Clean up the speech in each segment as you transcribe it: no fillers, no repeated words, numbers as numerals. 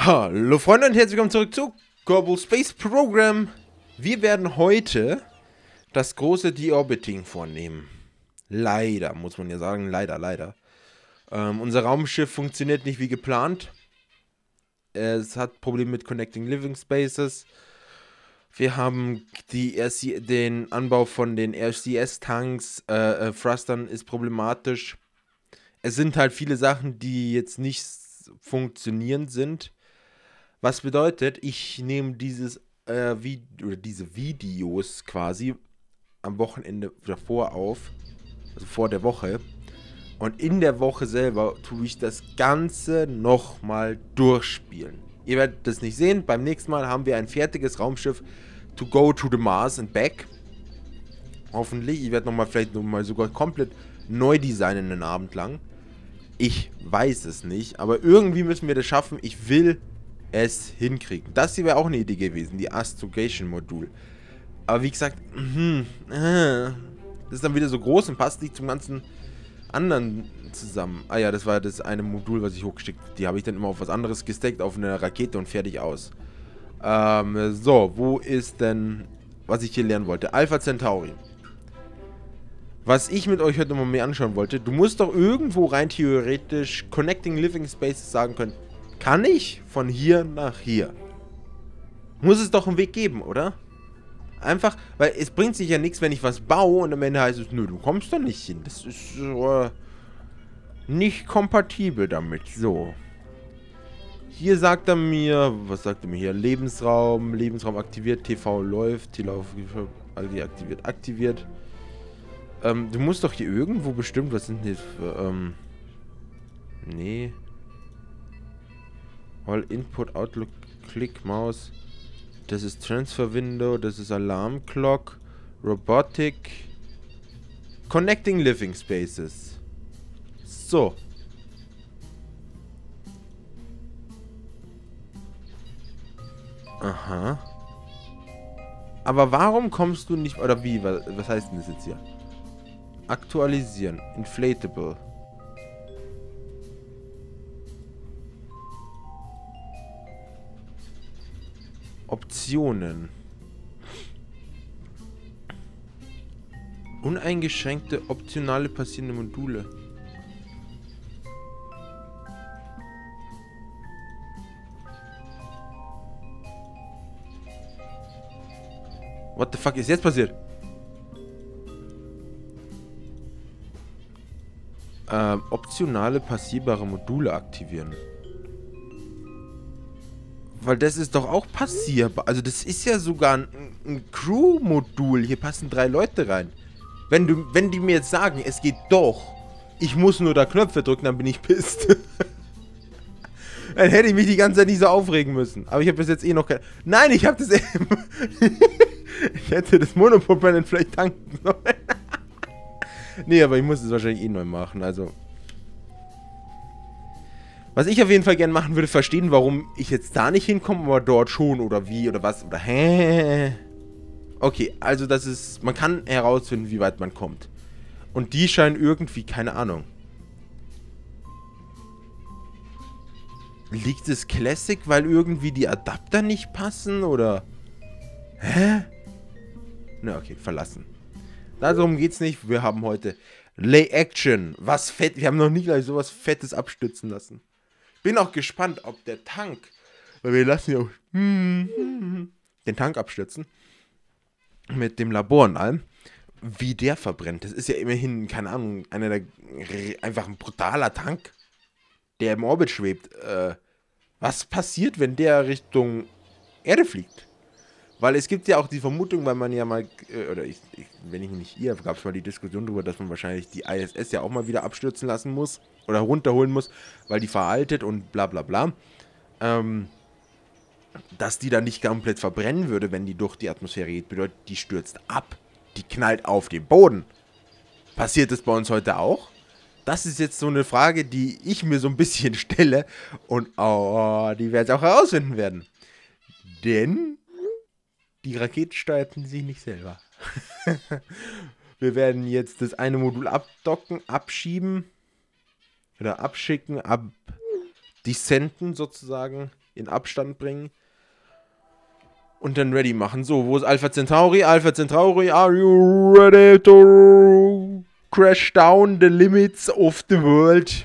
Hallo Freunde und herzlich willkommen zurück zu Kerbal Space Program. Wir werden heute das große Deorbiting vornehmen. Leider, muss man ja sagen, leider. Unser Raumschiff funktioniert nicht wie geplant. Es hat Probleme mit Connecting Living Spaces. Wir haben den Anbau von den RCS-Tanks, Thrustern ist problematisch. Es sind halt viele Sachen, die jetzt nicht funktionierend sind. Was bedeutet, ich nehme diese Videos quasi am Wochenende davor auf, also vor der Woche. Und in der Woche selber tue ich das Ganze nochmal durchspielen. Ihr werdet das nicht sehen. Beim nächsten Mal haben wir ein fertiges Raumschiff to go to the Mars and back. Hoffentlich. Ich werde vielleicht nochmal sogar komplett neu designen einen Abend lang. Ich weiß es nicht, aber irgendwie müssen wir das schaffen. Ich will es hinkriegen. Das hier wäre auch eine Idee gewesen, die Astrogation-Modul. Aber wie gesagt, das ist dann wieder so groß und passt nicht zum ganzen anderen zusammen. Ah ja, das war das eine Modul, was ich hochgeschickt habe. Die habe ich dann immer auf was anderes gesteckt, auf eine Rakete und fertig aus. So, wo ist denn, was ich hier lernen wollte? Alpha Centauri. Was ich mit euch heute nochmal mehr anschauen wollte, du musst doch irgendwo rein theoretisch Connecting Living Spaces sagen können, kann ich von hier nach hier? Muss es doch einen Weg geben, oder? Einfach, weil es bringt sich ja nichts, wenn ich was baue und am Ende heißt es, nö, du kommst da nicht hin. Das ist nicht kompatibel damit. So. Hier sagt er mir, was sagt er mir hier? Lebensraum aktiviert, TV läuft, aktiviert. Du musst doch hier irgendwo bestimmt, was sind hier für, nee. All Input, Outlook, Click, Maus. Das ist Transfer Window, das ist Alarm Clock, Robotic, Connecting Living Spaces. So. Aha. Aber warum kommst du nicht, oder wie, was heißt denn das jetzt hier? Aktualisieren, Inflatable. Optionen. Uneingeschränkte optionale passierende Module. What the fuck ist jetzt passiert? Optionale passierbare Module aktivieren. Weil das ist doch auch passierbar. Also das ist ja sogar ein Crew-Modul. Hier passen 3 Leute rein. Wenn die mir jetzt sagen, es geht doch, ich muss nur da Knöpfe drücken, dann bin ich pisst. Dann hätte ich mich die ganze Zeit nicht so aufregen müssen. Aber ich habe bis jetzt eh noch kein... Nein, ich habe das eben... Ich hätte das Monopropellant vielleicht tanken sollen. Nee, aber ich muss es wahrscheinlich eh neu machen, also... Was ich auf jeden Fall gerne machen würde, verstehen, warum ich jetzt da nicht hinkomme, aber dort schon oder wie oder was oder hä? Okay, also das ist, man kann herausfinden, wie weit man kommt. Und die scheinen irgendwie, keine Ahnung. Liegt es Classic, weil irgendwie die Adapter nicht passen oder? Hä? Na okay, verlassen. Darum geht's nicht, wir haben heute Lay Action. Was fett, wir haben noch nie gleich sowas Fettes abstützen lassen. Bin auch gespannt, ob der Tank, weil wir lassen ja auch den Tank abstürzen, mit dem Labor und allem, wie der verbrennt. Das ist ja immerhin, keine Ahnung, einfach ein brutaler Tank, der im Orbit schwebt. Was passiert, wenn der Richtung Erde fliegt? Weil es gibt ja auch die Vermutung, weil man ja mal, wenn ich mich nicht irre, gab es mal die Diskussion darüber, dass man wahrscheinlich die ISS ja auch mal wieder abstürzen lassen muss oder runterholen muss, weil die veraltet und bla bla bla. Dass die dann nicht komplett verbrennen würde, wenn die durch die Atmosphäre geht, bedeutet, die stürzt ab, die knallt auf den Boden. Passiert das bei uns heute auch? Das ist jetzt so eine Frage, die ich mir so ein bisschen stelle und die wir jetzt auch herausfinden werden. Denn die Raketen steuerten sich nicht selber. Wir werden jetzt das eine Modul abdocken, abschieben oder abschicken, descenten sozusagen. in Abstand bringen. Und dann ready machen. So, wo ist Alpha Centauri? Alpha Centauri, are you ready to crash down the limits of the world?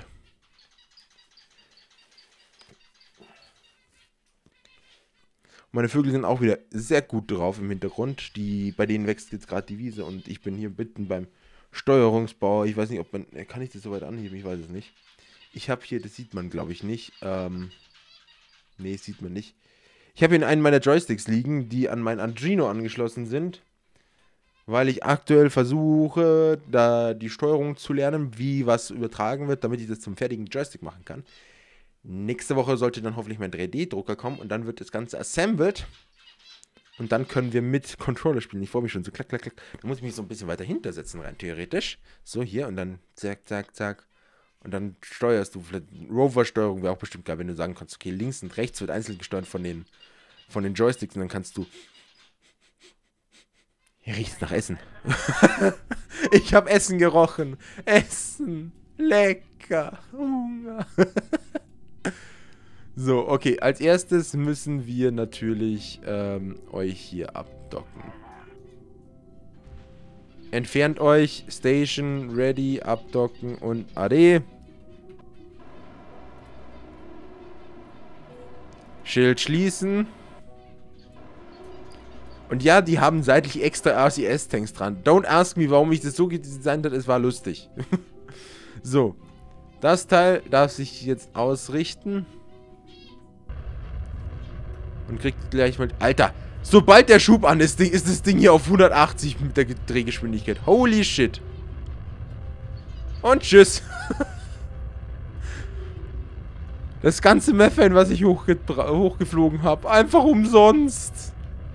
Meine Vögel sind auch wieder sehr gut drauf im Hintergrund. Bei denen wächst jetzt gerade die Wiese und ich bin hier mitten beim Steuerungsbau. Ich weiß nicht, ob man... Kann ich das so weit anheben? Ich weiß es nicht. Ich habe hier... Das sieht man, glaube ich, nicht. Nee, sieht man nicht. Ich habe hier einen meiner Joysticks liegen, die an mein Arduino angeschlossen sind. Weil ich aktuell versuche, da die Steuerung zu lernen, wie was übertragen wird, damit ich das zum fertigen Joystick machen kann. Nächste Woche sollte dann hoffentlich mein 3D-Drucker kommen und dann wird das Ganze assembled. Und dann können wir mit Controller spielen. Ich freue mich schon so klack, klack, klack. Da muss ich mich so ein bisschen weiter hintersetzen, rein theoretisch. So, hier und dann zack, zack, zack. Und dann steuerst du. Rover-Steuerung wäre auch bestimmt geil, wenn du sagen kannst, okay, links und rechts wird einzeln gesteuert von den Joysticks und dann kannst du... Hier riecht's nach Essen. Ich habe Essen gerochen. Essen. Lecker. Hunger. So, okay. Als erstes müssen wir natürlich euch hier abdocken. Entfernt euch. Station, ready, abdocken und AD. Schild schließen. Und ja, die haben seitlich extra RCS-Tanks dran. Don't ask me, warum ich das so designt habe. Es war lustig. So. Das Teil darf sich jetzt ausrichten. Und kriegt gleich mal... Alter! Sobald der Schub an ist, ist das Ding hier auf 180 mit der Drehgeschwindigkeit. Holy shit. Und tschüss. Das ganze Methane, was ich hochgeflogen habe. Einfach umsonst.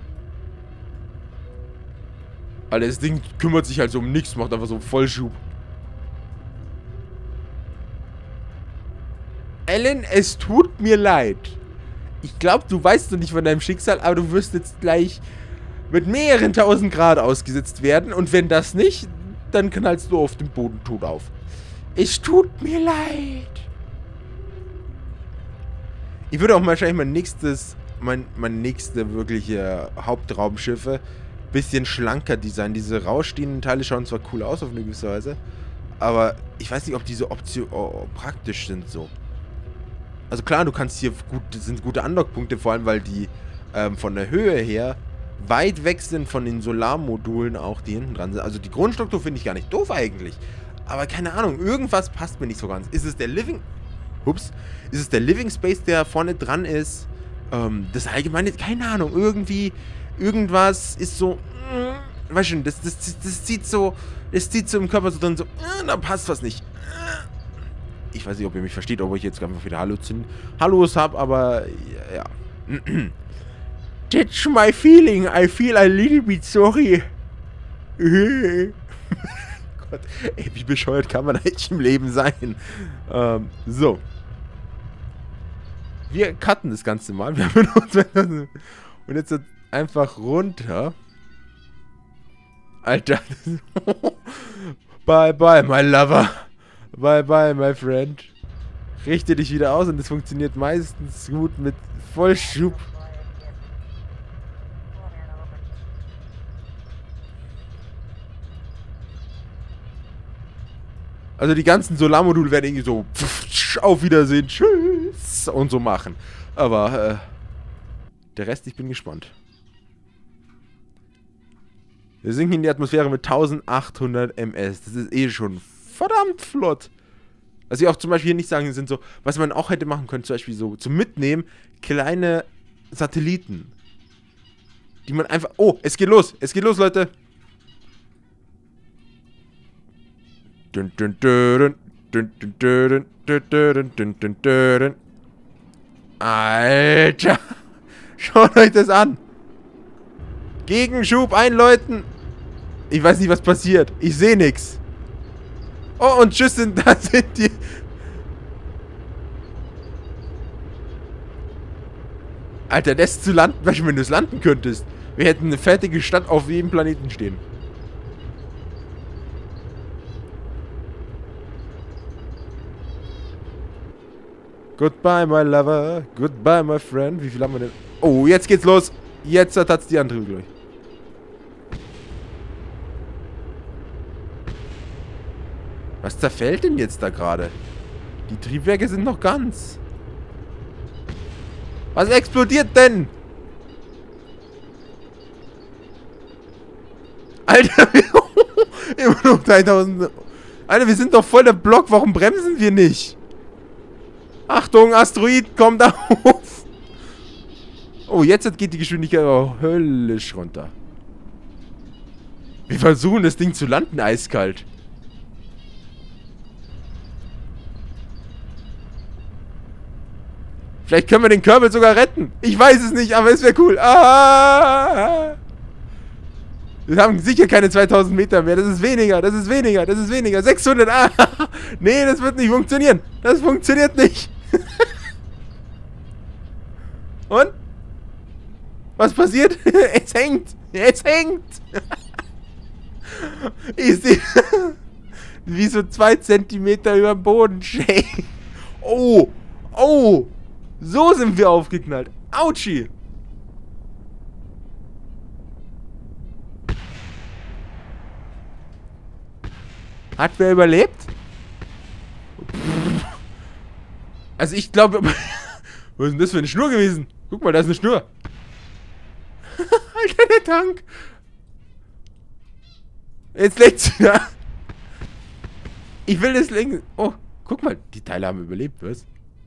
Alter, das Ding kümmert sich halt so um nichts, macht einfach so Vollschub. Alan, es tut mir leid. Ich glaube, du weißt noch nicht von deinem Schicksal, aber du wirst jetzt gleich mit mehreren 1000 Grad ausgesetzt werden. Und wenn das nicht, dann knallst du auf dem Boden tot auf. Es tut mir leid. Ich würde auch wahrscheinlich mein nächste wirkliche Hauptraumschiffe bisschen schlanker designen. Diese rausstehenden Teile schauen zwar cool aus auf eine gewisse Weise, aber ich weiß nicht, ob diese Option praktisch sind so. Also klar, du kannst hier das sind gute Andockpunkte, vor allem weil die von der Höhe her weit weg sind von den Solarmodulen auch, die hinten dran sind. Also die Grundstruktur finde ich gar nicht doof eigentlich. Aber keine Ahnung, irgendwas passt mir nicht so ganz. Ist es der Living Space, der vorne dran ist? Das allgemeine, keine Ahnung, irgendwie, irgendwas ist so, weißt du, das zieht so im Körper so drin, so, da passt was nicht. Ich weiß nicht, ob ihr mich versteht, ob ich jetzt einfach wieder Hallos habe, aber ja. That's my feeling. I feel a little bit sorry. Gott, ey, wie bescheuert kann man eigentlich im Leben sein? So. Wir cutten das Ganze mal. Wir haben uns und jetzt einfach runter. Alter. Bye bye, my lover. Bye bye, my friend. Richte dich wieder aus und das funktioniert meistens gut mit Vollschub. Also die ganzen Solarmodule werden irgendwie so auf Wiedersehen, tschüss und so machen. Aber der Rest, ich bin gespannt. Wir sinken in die Atmosphäre mit 1800 ms. Das ist eh schon verdammt flott. Was ich auch zum Beispiel hier nicht sagen, sind so, was man auch hätte machen können, zum Beispiel so zum Mitnehmen, kleine Satelliten. Die man einfach... Oh, es geht los, Leute. Alter. Schaut euch das an. Gegenschub einläuten. Ich weiß nicht, was passiert. Ich sehe nichts. Oh, und tschüss, da sind die. Alter, das zu landen, wenn du es landen könntest. Wir hätten eine fertige Stadt auf jedem Planeten stehen. Goodbye, my lover. Goodbye, my friend. Wie viel haben wir denn? Oh, jetzt geht's los. Jetzt hat's die andere durch. Was zerfällt denn jetzt da gerade? Die Triebwerke sind noch ganz. Was explodiert denn? Alter, immer noch 3000. Alter, wir sind doch voll der Block. Warum bremsen wir nicht? Achtung, Asteroid, kommt auf. Oh, jetzt geht die Geschwindigkeit auch höllisch runter. Wir versuchen das Ding zu landen, eiskalt. Vielleicht können wir den Kerbal sogar retten. Ich weiß es nicht, aber es wäre cool. Ah! Wir haben sicher keine 2000 Meter mehr. Das ist weniger, das ist weniger, das ist weniger. 600. Ah! Nee, das wird nicht funktionieren. Das funktioniert nicht. Und? Was passiert? Es hängt. Es hängt. Ich sehe, wie so 2 Zentimeter über dem Boden schräg. Oh. Oh. So sind wir aufgeknallt. Autschi. Hat wer überlebt? Also ich glaube... Was ist denn das für eine Schnur gewesen? Guck mal, da ist eine Schnur. Alter, der Tank. Jetzt leckt's wieder. Ich will das lenken. Oh, guck mal, die Teile haben überlebt, was?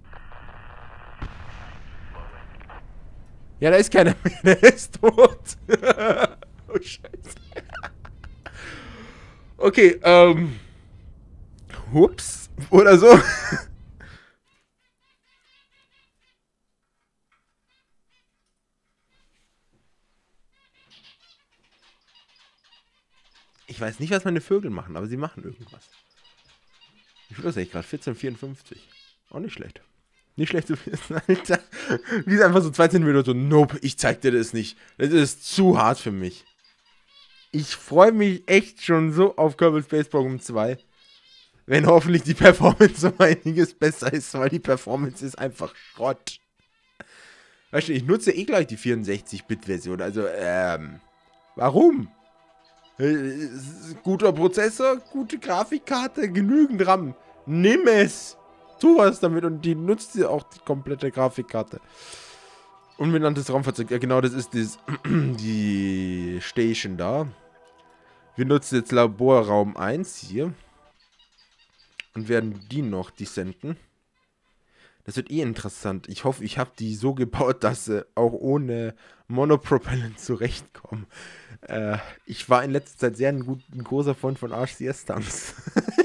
Ja, da ist keiner mehr, der ist tot. Oh, Scheiße. Okay, Hups. Oder so. Ich weiß nicht, was meine Vögel machen, aber sie machen irgendwas. Wie viel ist eigentlich gerade? 14,54. Auch nicht schlecht. Nicht schlecht zu wissen, Alter. Wie ist einfach so 2 Zentimeter so, nope, ich zeig dir das nicht. Das ist zu hart für mich. Ich freue mich echt schon so auf Kerbal Space Program 2. Wenn hoffentlich die Performance so einiges besser ist, weil die Performance ist einfach Schrott. Weißt du, ich nutze eh gleich die 64-Bit-Version, also, warum? Guter Prozessor, gute Grafikkarte, genügend RAM. Nimm es! Tu was damit und die nutzt ja auch die komplette Grafikkarte. Unbenanntes Raumfahrzeug, ja genau, das ist die Station da. Wir nutzen jetzt Laborraum 1 hier. Und werden die noch descenden. Das wird eh interessant. Ich hoffe, ich habe die so gebaut, dass sie auch ohne Monopropellant zurechtkommen. Ich war in letzter Zeit sehr ein großer Freund von RCS-Tanks.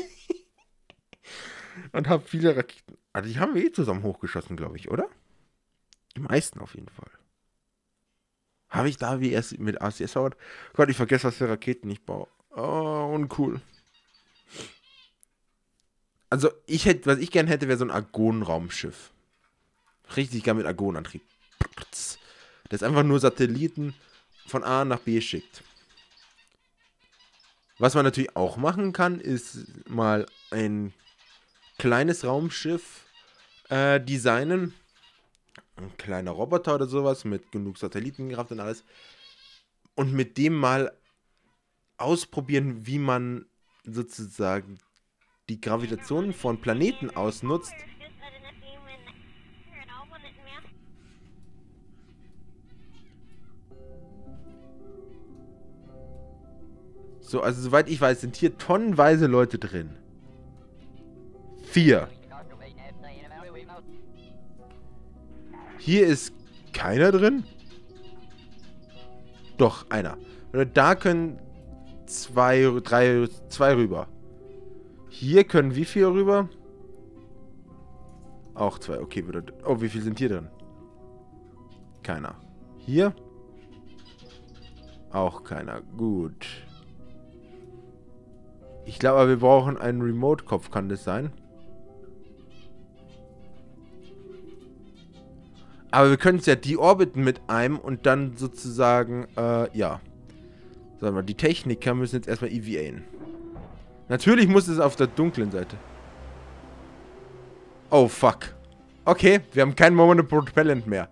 Und habe viele Raketen. Also die haben wir eh zusammen hochgeschossen, glaube ich, oder? Die meisten auf jeden Fall. Habe ich da wie erst mit RCS haut? Gott, ich vergesse, was für Raketen ich baue. Oh, uncool. Also, was ich gern hätte, wäre so ein Argon-Raumschiff. Richtig gern mit Argonantrieb. Das einfach nur Satelliten von A nach B schickt. Was man natürlich auch machen kann, ist mal ein kleines Raumschiff designen. Ein kleiner Roboter oder sowas mit genug Satellitenkraft und alles. Und mit dem mal ausprobieren, wie man sozusagen die Gravitation von Planeten ausnutzt. So, also soweit ich weiß, sind hier tonnenweise Leute drin. 4. Hier ist keiner drin? Doch, einer. Oder da können 2 rüber. Hier können wie viel rüber? Auch 2. Okay, oh, wie viel sind hier drin? Keiner. Hier? Auch keiner. Gut. Ich glaube, wir brauchen einen Remote-Kopf, kann das sein? Aber wir können es ja deorbiten mit einem und dann sozusagen, ja. Sagen wir, die Techniker müssen jetzt erstmal EVAen. Natürlich muss es auf der dunklen Seite. Oh, fuck. Okay, wir haben kein Moment Propellant mehr.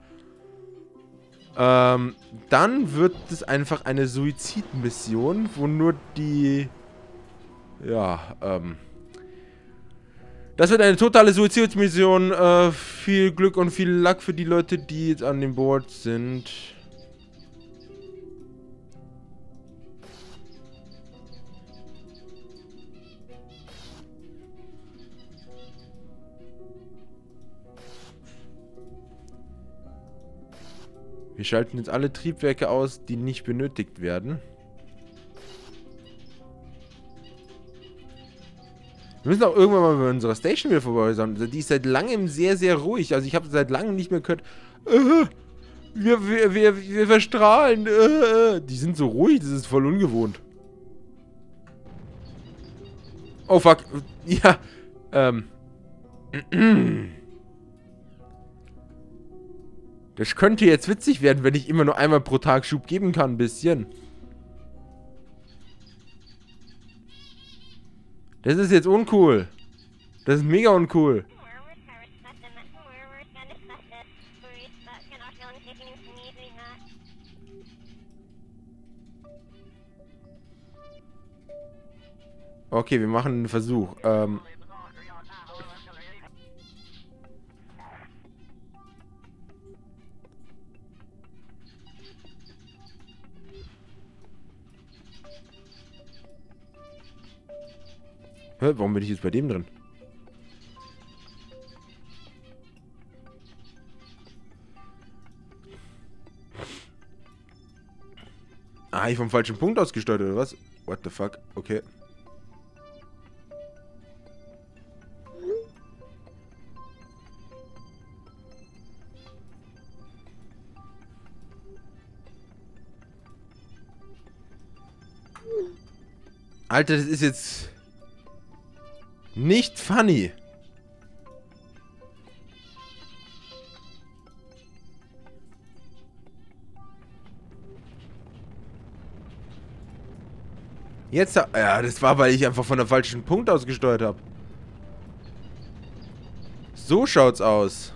Dann wird es einfach eine Suizidmission, wo nur die... Ja, das wird eine totale Suizidmission. Viel Glück und viel Luck für die Leute, die jetzt an dem Board sind. Wir schalten jetzt alle Triebwerke aus, die nicht benötigt werden. Wir müssen auch irgendwann mal bei unserer Station wieder vorbei sein. Die ist seit langem sehr, sehr ruhig. Also ich habe seit langem nicht mehr gehört. Wir verstrahlen. Die sind so ruhig, das ist voll ungewohnt. Oh fuck. Ja. Das könnte jetzt witzig werden, wenn ich immer nur einmal pro Tag Schub geben kann, ein bisschen. Das ist jetzt uncool. Das ist mega uncool. Okay, wir machen einen Versuch. Hä, warum bin ich jetzt bei dem drin? Ah, ich vom falschen Punkt ausgesteuert, oder was? What the fuck? Okay. Alter, das ist jetzt nicht funny. Jetzt, ja, das war, weil ich einfach von der falschen Punkt ausgesteuert habe. So schaut's aus.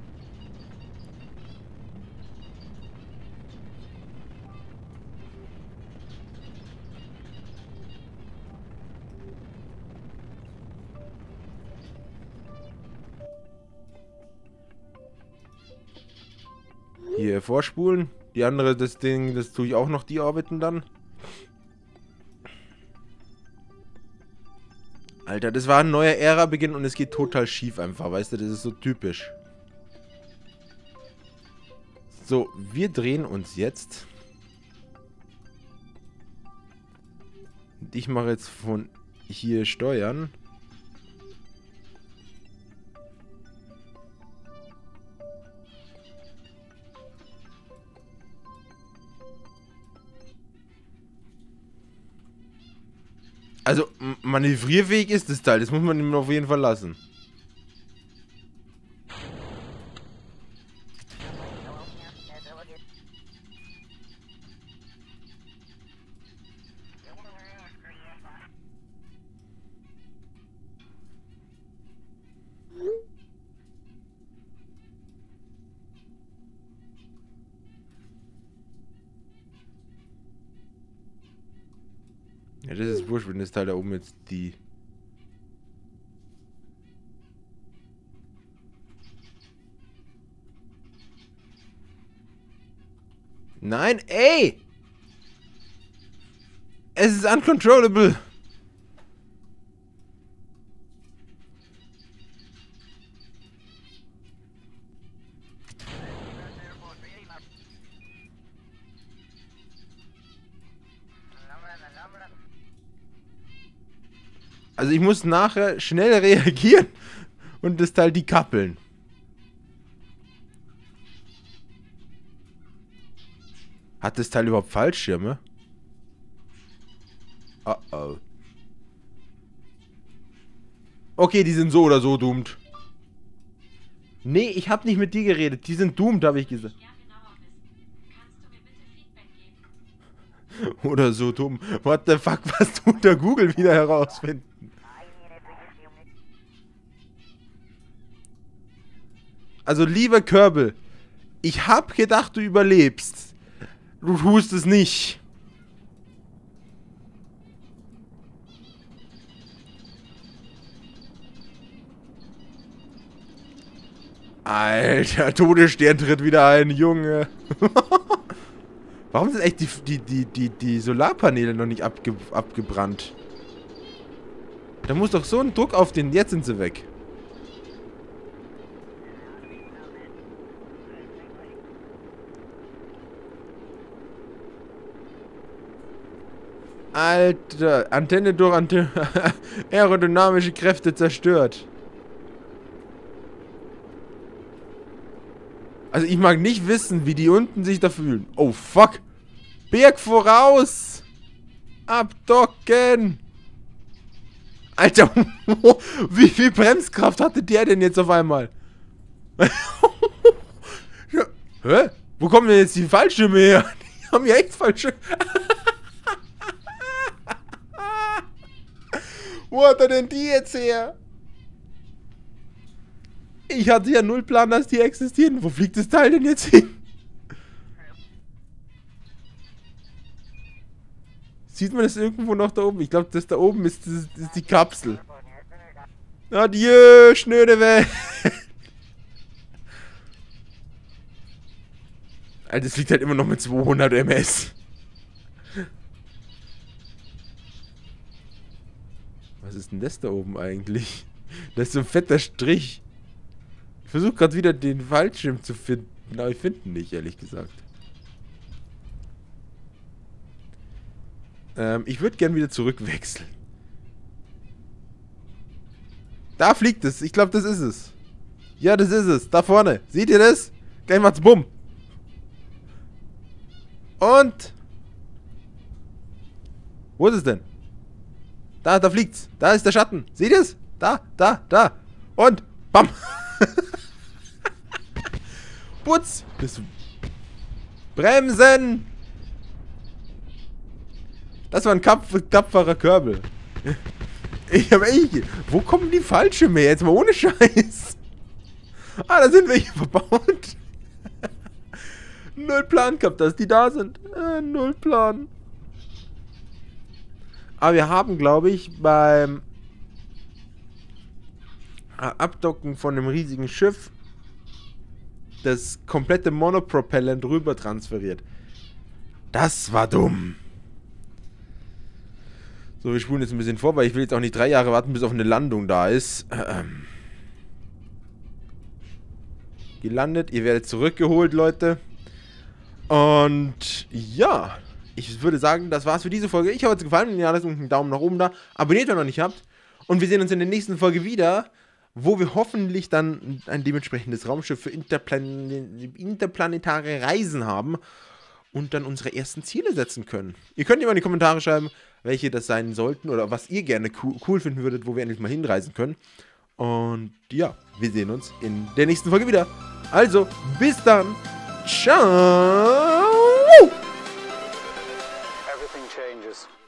Hier vorspulen. Die andere, das Ding, das tue ich auch noch die Orbiten dann. Alter, das war ein neuer Ära-Beginn und es geht total schief einfach, weißt du, das ist so typisch. So, wir drehen uns jetzt. Und ich mache jetzt von hier steuern. Also, manövrierfähig ist das Teil. Das muss man ihm auf jeden Fall lassen. Ja, das ist wurscht, wenn das Teil da oben jetzt die... Nein, ey! Es ist uncontrollable! Also ich muss nachher schnell reagieren und das Teil dekappeln. Hat das Teil überhaupt Fallschirme? Oh oh. Okay, die sind so oder so doomed. Nee, ich hab nicht mit dir geredet. Die sind doomed, habe ich gesagt. Oder so dumm. What the fuck, was tut der Google wieder herausfinden? Also, lieber Kerbal, ich hab gedacht, du überlebst. Du tust es nicht. Alter, Todesstern tritt wieder ein, Junge. Warum sind echt die Solarpaneele noch nicht abgebrannt? Da muss doch so ein Druck auf den... Jetzt sind sie weg. Alter, Antenne durch Antenne. Aerodynamische Kräfte zerstört. Also ich mag nicht wissen, wie die unten sich da fühlen. Oh, fuck. Berg voraus. Abdocken. Alter, wie viel Bremskraft hatte der denn jetzt auf einmal? Ja. Hä? Wo kommen denn jetzt die Fallschirme her? Die haben ja echt Fallschirme. Wo hat er denn die jetzt her? Ich hatte ja null Plan, dass die existieren. Wo fliegt das Teil denn jetzt hin? Sieht man das irgendwo noch da oben? Ich glaube, das da oben ist die Kapsel. Adieu, schnöde Welt. Alter, das fliegt halt immer noch mit 200 ms. Was ist denn das da oben eigentlich? Das ist so ein fetter Strich. Ich versuche gerade wieder den Fallschirm zu finden, aber ich finde ihn nicht, ehrlich gesagt. Ich würde gern wieder zurückwechseln. Da fliegt es. Ich glaube, das ist es. Ja, das ist es. Da vorne. Seht ihr das? Gleich macht's bumm. Und... Wo ist es denn? Da fliegt's. Da ist der Schatten. Seht ihr es? Da. Und... Bam. Putz. Bremsen. Das war ein tapferer Kerbal. Ich hab echt... Wo kommen die Fallschirme her? Jetzt mal ohne Scheiß. Ah, da sind welche verbaut. Null Plan gehabt, dass die da sind. Null Plan. Aber wir haben, glaube ich, beim Abdocken von einem riesigen Schiff das komplette Monopropellant rüber transferiert. Das war dumm. So, wir spulen jetzt ein bisschen vor, weil ich will jetzt auch nicht 3 Jahre warten, bis auf eine Landung da ist. Gelandet, ihr werdet zurückgeholt, Leute. Und ja, ich würde sagen, das war's für diese Folge. Ich hoffe, es hat gefallen. Wenn ja, lasst einen Daumen nach oben da. Abonniert, wenn ihr noch nicht habt. Und wir sehen uns in der nächsten Folge wieder, wo wir hoffentlich dann ein dementsprechendes Raumschiff für interplanetare Reisen haben und dann unsere ersten Ziele setzen können. Ihr könnt ja mal in die Kommentare schreiben, welche das sein sollten oder was ihr gerne cool finden würdet, wo wir endlich mal hinreisen können. Und ja, wir sehen uns in der nächsten Folge wieder. Also, bis dann. Ciao. Everything changes.